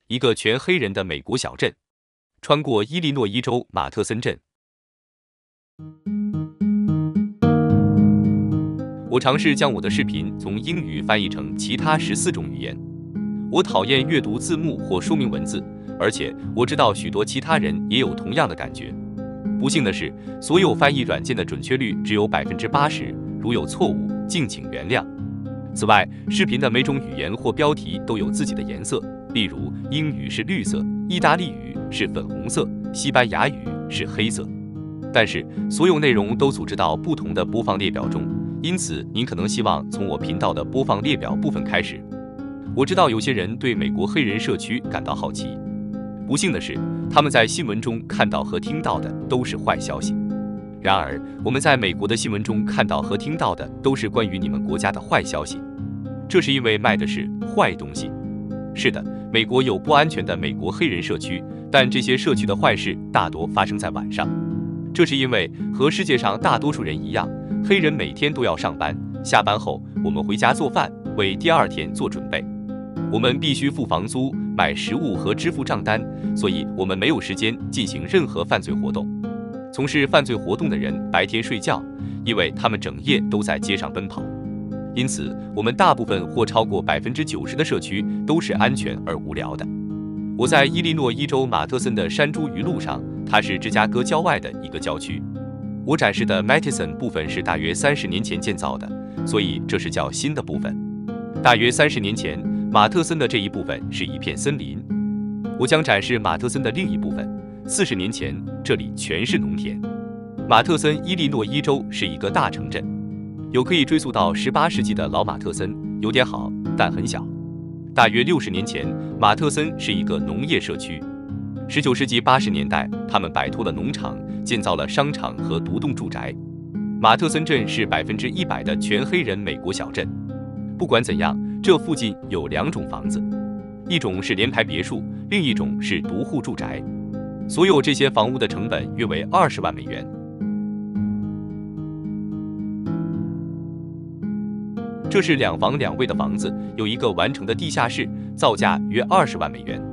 一个全黑人的美国小镇。穿过伊利诺伊州马特森镇。我尝试将我的视频从英语翻译成其他14种语言。我讨厌阅读字幕或说明文字，而且我知道许多其他人也有同样的感觉。不幸的是，所有翻译软件的准确率只有80%，如有错误，敬请原谅。此外，视频的每种语言或标题都有自己的颜色，例如英语是绿色，意大利语是粉红色，西班牙语是黑色。但是，所有内容都组织到不同的播放列表中，因此您可能希望从我频道的播放列表部分开始。我知道有些人对美国黑人社区感到好奇。不幸的是，他们在新闻中看到和听到的都是坏消息。然而，我们在美国的新闻中看到和听到的都是关于你们国家的坏消息。这是因为卖的是坏东西。是的，美国有不安全的美国黑人社区，但这些社区的坏事大多发生在晚上。这是因为和世界上大多数人一样，黑人每天都要上班，下班后我们回家做饭，为第二天做准备。我们必须付房租、买食物和支付账单，所以我们没有时间进行任何犯罪活动。从事犯罪活动的人白天睡觉，因为他们整夜都在街上奔跑。因此，我们大部分或超过90%的社区都是安全而无聊的。我在伊利诺伊州马特森的山猪鱼路上，它是芝加哥郊外的一个郊区。我展示的 Madison 部分是大约30年前建造的，所以这是较新的部分。大约30年前，马特森的这一部分是一片森林。我将展示马特森的另一部分。40年前，这里全是农田。马特森，伊利诺伊州是一个大城镇，有可以追溯到18世纪的老马特森，有点好，但很小。大约60年前，马特森是一个农业社区。19世纪80年代，他们摆脱了农场，建造了商场和独栋住宅。马特森镇是100%的全黑人美国小镇。不管怎样，这附近有2种房子，一种是联排别墅，另一种是独户住宅。所有这些房屋的成本约为20万美元。这是2房2卫的房子，有一个完成的地下室，造价约20万美元。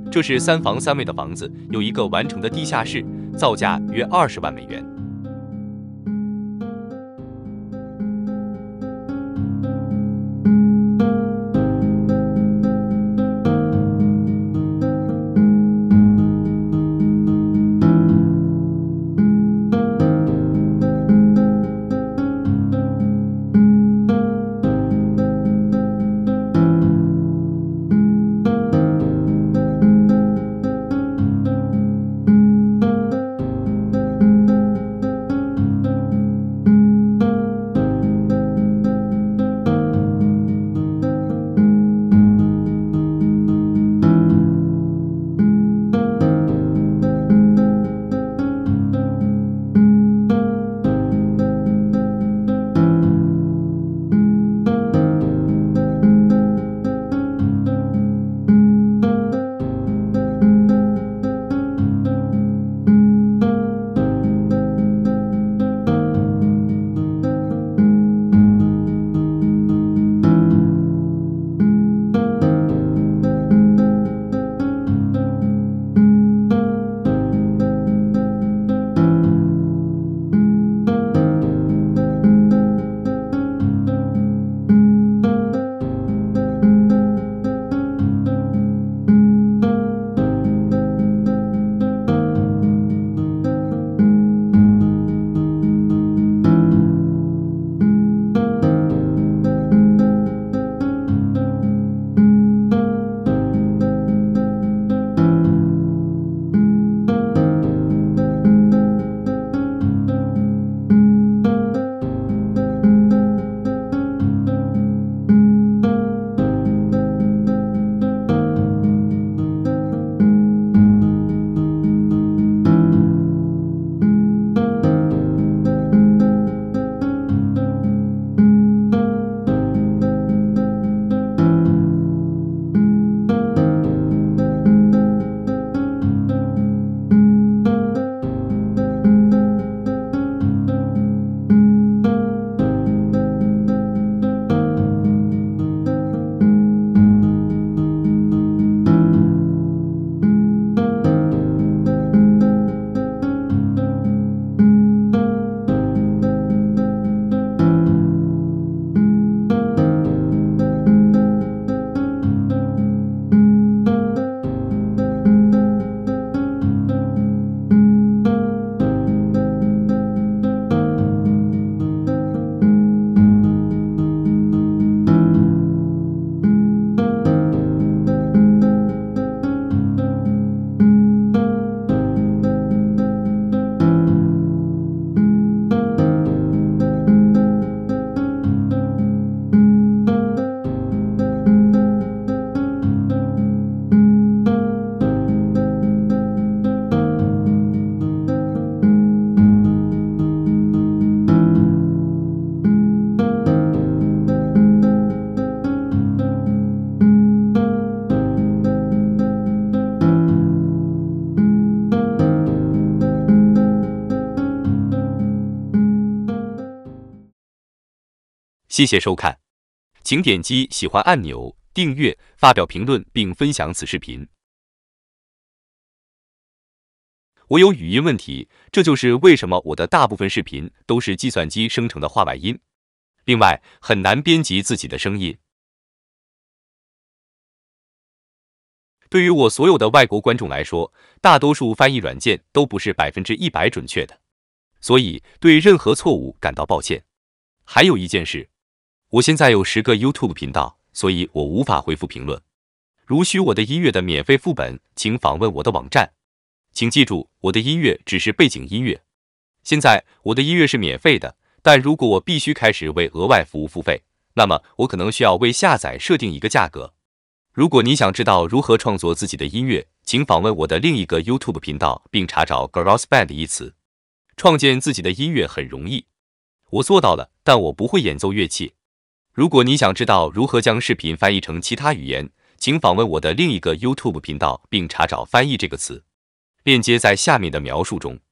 这是3房3卫的房子，有一个完整的地下室，造价约20万美元。 谢谢收看，请点击喜欢按钮、订阅、发表评论并分享此视频。我有语音问题，这就是为什么我的大部分视频都是计算机生成的话外音。另外，很难编辑自己的声音。对于我所有的外国观众来说，大多数翻译软件都不是100%准确的，所以对任何错误感到抱歉。还有一件事，我现在有10个 YouTube 频道，所以我无法回复评论。如需我的音乐的免费副本，请访问我的网站。请记住，我的音乐只是背景音乐。现在我的音乐是免费的，但如果我必须开始为额外服务付费，那么我可能需要为下载设定一个价格。如果你想知道如何创作自己的音乐，请访问我的另一个 YouTube 频道，并查找 GarageBand 一词。创建自己的音乐很容易，我做到了，但我不会演奏乐器。如果你想知道如何将视频翻译成其他语言，请访问我的另一个 YouTube 频道，并查找翻译这个词。链接在下面的描述中。